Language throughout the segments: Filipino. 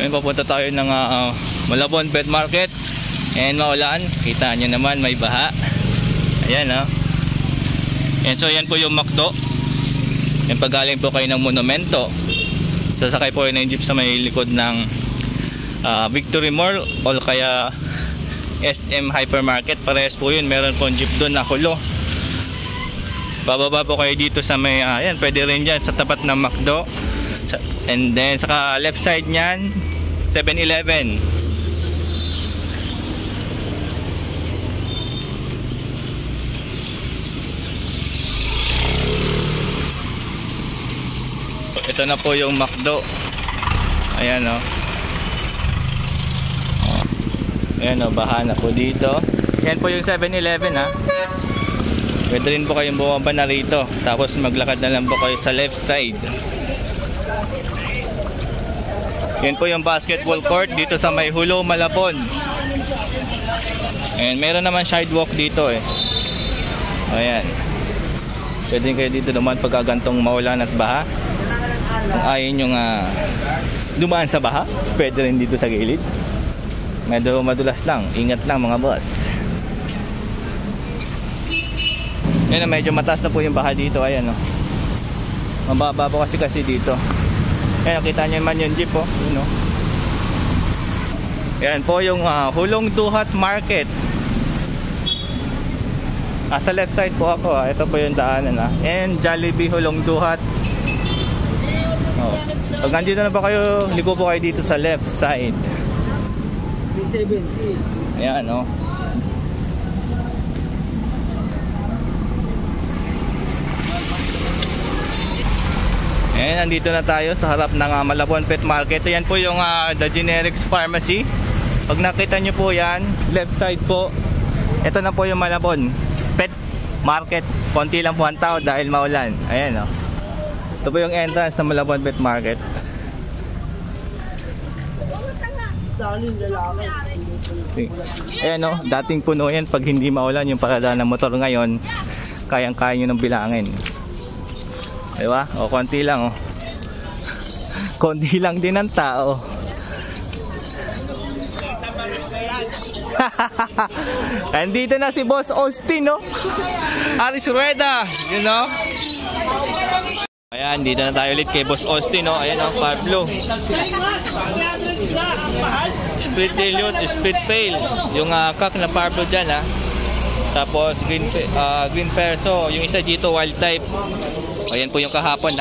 Ngayon papunta tayo ng Malabon Pet Market. And maulan, kita nyo naman may baha. Ayan And so yan po yung McDo. Yan pagaling po kayo ng Monumento. Sasakay po yun ng jeep sa may likod ng Victory Mall o kaya SM Hypermarket. Parehas po yun, meron po jeep doon na kulo. Bababa po kayo dito sa may ayan, pwede rin dyan sa tapat ng McDo. And then saka left side nyan 7-Eleven. Ito na po yung McDo. Ayan Ayan baha na po dito. Yan po yung 7-Eleven Pwede rin po kayong bumaba na rito. Tapos maglakad na lang po kayo sa left side. Yan po yung basketball court dito sa may Hulo, Malabon. And meron naman sidewalk dito Ayan. Pwede kayo dito naman pagkagantong maulan at baha. Kung ayaw nyo dumaan sa baha, pwede rin dito sa gilid. Medyo madulas lang. Ingat lang mga boss. Yan medyo mataas na po yung baha dito. Ayan mababa po kasi dito. Ayan, kita nyo naman yung jeep Yun Ayan po yung Hulong Duhat Market. Sa left side po ako Ito po yung daanan And Jollibee Hulong Duhat. Pag nandito na pa kayo, liko po kayo dito sa left side. 370. Ayan Ayan, nandito na tayo sa harap ng Malabon Pet Market. Ayan po yung The Generics Pharmacy. Pag nakita nyo po yan, left side po, ito na po yung Malabon Pet Market. Konti lang po ang tao dahil maulan. Ayan Ito po yung entrance ng Malabon Pet Market. Ayan dating puno yan pag hindi maulan yung parada ng motor. Ngayon, kayang-kaya nyo ng bilangin. Diba? Konti lang konti lang din ang tao. Andito na si Boss Austin Aris Rueda, Ayan, dito na tayo ulit kay Boss Austin Ayan Pablo. Split dilute, split pail. Yung kak na Pablo dyan Tapos green perso. Yung isa dito wild type. Ayan po yung kahapon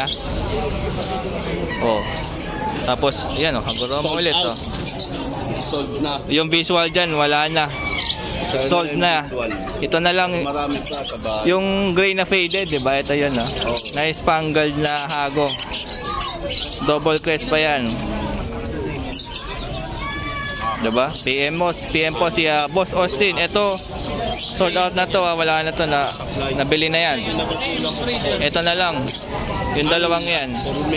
Tapos ayan haguro mo ulit Sold na. Yung visual dyan wala na. Sold na. Ito na lang yung gray na faded, diba? Ito yun na spangled na hago. Double crest pa yan, diba? PM po si Boss Austin. Ito sold out na to wala na to nabili na yan. Ito na lang yung dalawang yan.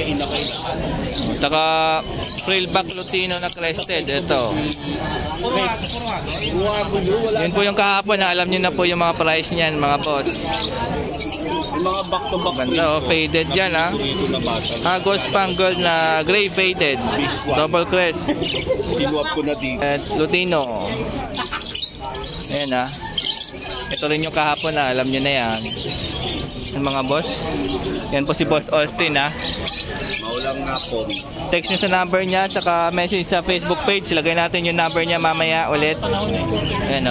Taka frillback Lutino na crested. Ito yun po yung kahapon alam nyo na po yung mga price niyan mga boss. Mga back to back ganda faded yan Hago spangled na gray faded double crest. Sinuap ko na dito Lutino. Ayan ito rin yung kahapon alam nyo na yan mga boss. Yan po si Boss Austin Maulang na po. Text nyo sa number niya tsaka message sa Facebook page. Lagay natin yung number niya mamaya ulit. Ayan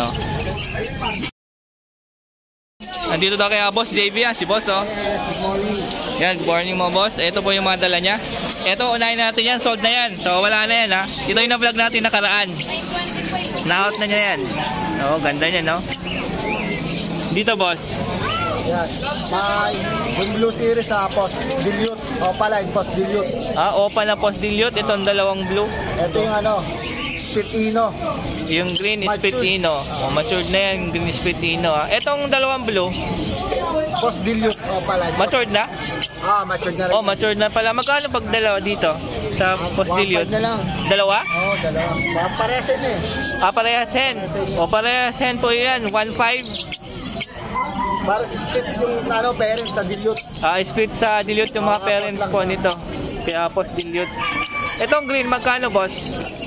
Nandito daw kay Boss JV si Boss Yan, good morning mga boss. Ito po yung mga dala niya. Ito unahin natin yan, sold na yan. So wala na yan Ito yung na-vlog natin nakaraan. Na-out na niya yan. Ganda niya Dito boss. Yan. May blue series Post Dilute. Opaline Post Dilute. Opa na Post Dilute. Itong dalawang blue. Ito yung Spitino. Yung green is Spitino. Matured na yan, green is Spitino. Itong dalawang blue. Post Dilute. Opaline. Matured na? Matured na rin. Matured na pala. Magkano pag dalawa dito? Sa Post Dilute? 1.5 na lang. Dalawa? Dalawa. Parehasin parehasin. Parehasin po yan. 1.5. Para sa split yung parents sa dilute. Split sa dilute yung mga parents po nito. Kaya Post Dilute. Itong green magkano boss?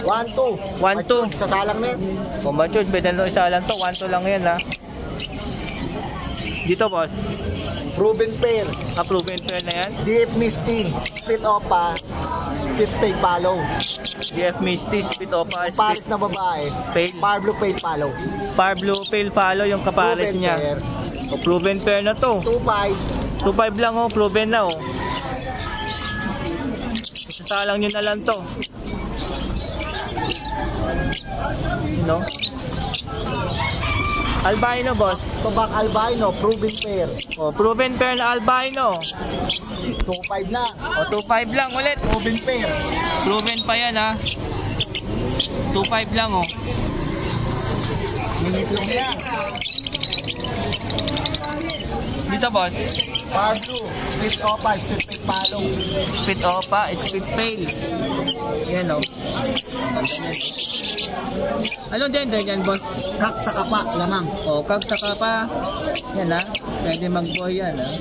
1-2. 1-2. Sa salang na yan. Kung matured, pwede na isa lang to. 1-2 lang yan ha. Dito boss. Proven pair. Proven pair na yan. DF Misty. Split Opa. Split Pay Follow. DF Misty, Split Opa, Paris Split na babae. Pale. Parblo Pay Follow. Par Blue Pale Follow yung kapares Proven niya. pair. Proven pair na to. 2-5. 2.5 lang oh, proven na oh. Isasalang nyo na lang to. No? Albino boss. Tobak Albino. Proven pair. Proven pair na albino. 2-5 na. 2.5 lang ulit. Proven pair. Proven pa yan ha. 2.5 lang oh. Minitlong yan. Dito boss. Parblo. Split Opa. Split Pay Follow. Split Opa, Split Pale. Yan oh. Anong gender yan boss? Kak sa kapa. Lamang. Kag saka pa. Yan ha. Pwede mag-boy yan ha.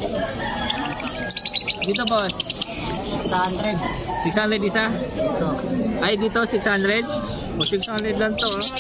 Dito boss. 600. 600 isa? Ito. Ay dito 600? 600 lang to ha.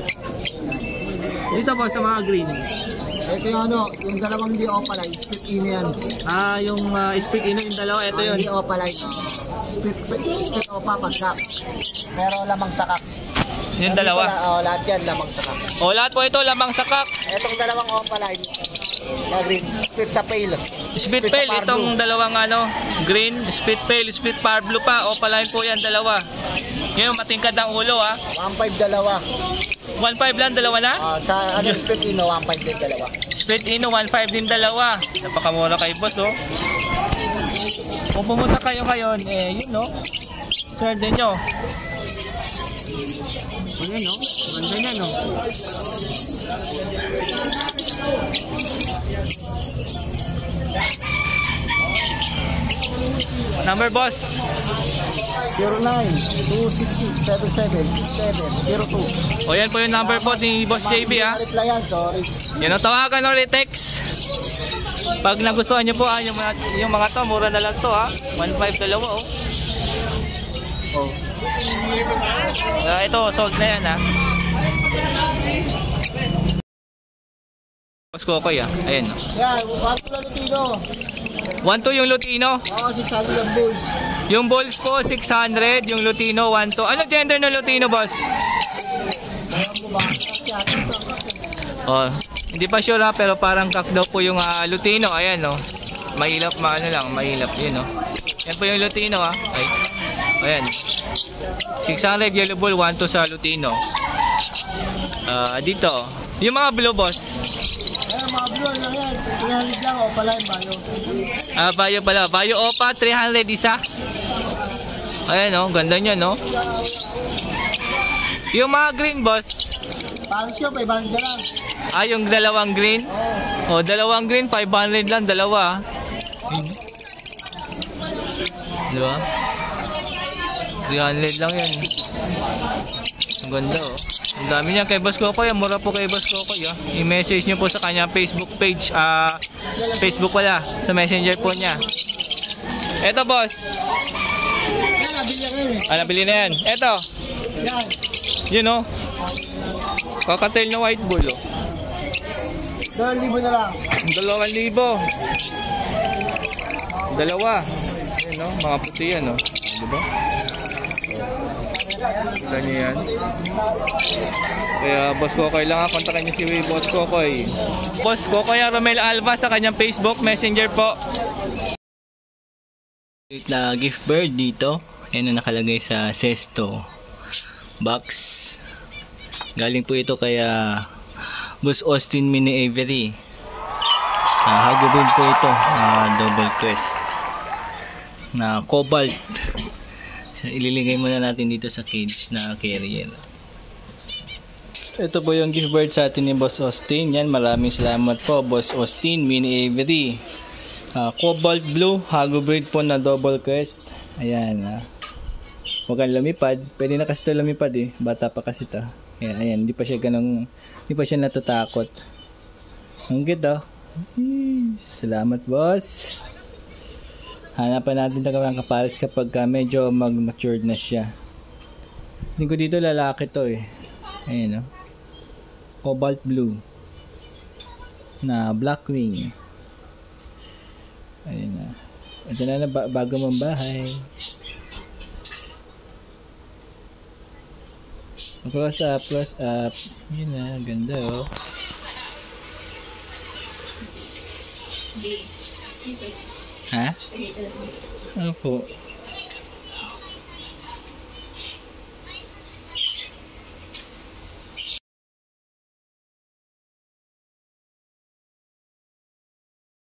Dito boss sa mga green. Ito yung yung dalawang di Opalite. Split ino yan. Yung split ino yung dalawa. Ito yun. Di Opalite. Split Opa pagkak. Pero lamang sakak. Yung dalawa. Lahat yan lamang sakak. Lahat po ito lamang sakak. Itong dalawang Opalite. Na green. Split sa pale. Split pale. Itong dalawang green, split pale, split par blue pa. Opaline po yan dalawa. Ngayon matingkad ang ulo ha. 1.5 dalawa. 1.5 lang dalawa na? Sa split ino 1.5 din dalawa. Split ino 1.5 din dalawa. Napakamura kay boss oh. Kung pumunta kayo ngayon yun no. Share din nyo. Ayan no. Ganda niya no. Number boss 09-266-77-6702. yan po yung number po ni Boss JB ha. Replyan, sorry. Yan ang tawagan o text. Pag nagustuhan nyo po yung mga to, mura na lang to ha. 1.5 dalawa oh. Ito sold na yan ha. Boss Kokoy ha. Ayan. Yan, wakto lang Lutino. 1.2 yung Lutino. Si Sally yung Bulls. Yung Bulls po 600, yung Lutino 1.2. Ano gender ng Lutino boss? Hindi pa sure ha, pero parang kak daw po yung Lutino. Ayan oh. Mahilap mahilap yun oh. Yan po yung Lutino ha. Ay. Ayan. 600 yellow bull 1.2 sa Lutino. Dito. Yung mga blue boss. Mga blue lang yan. 300 lang o pala yung bayo. Bayo pala. Bayo Opa 300 isa. Ayan oh, ganda niya no. Yung mga green boss. Parang siya, 500 lang. Yung dalawang green. Dalawang green 500 lang dalawa. Diba? 300 lang yan. Ang ganda oh. Ang dami niya kay Boss Kokoy. Mura po kay Boss Kokoy oh. I-message niyo po sa kanya Facebook page. Facebook wala. Sa messenger po niya. Eto boss. Nabili na yan. Eto. Yun oh. Kakatail na white bull oh. 2,000 na lang. 2,000. Dalawa. Ayan oh. Mga puti yan oh. Diba? Kita nyo yan. Kaya Boss Kokoy lang ha. Kontakin nyo si Boss Kokoy. Boss Kokoy Romel Alva sa kanyang Facebook Messenger po. Na gift bird dito. Ayan na nakalagay sa Sesto box. Galing po ito kaya Boss Austin Mini Avery. Hagubin po ito. Double crest na cobalt. So, ililigay muna natin dito sa cage na carrier. Ito po yung gift bird sa atin ni Boss Austin. Yan, maraming salamat po Boss Austin Mini Avery. Cobalt blue, hago bird po na double crest. Ayan. Huwag kang lumipad. Pwede na kasi ito lumipad eh. Bata pa kasi ito. Ayan, hindi pa siya natatakot. Ang ganda. Salamat boss. Hanapan natin ng kapares kapag medyo mag-matured na siya. Tingin ko dito lalaki to eh. Ayan, no? Cobalt blue. Na Blackwing. Ayan na. Ito na bago mong bahay. Close up, close up. Yun na, ganda oh. Ha? Ano po?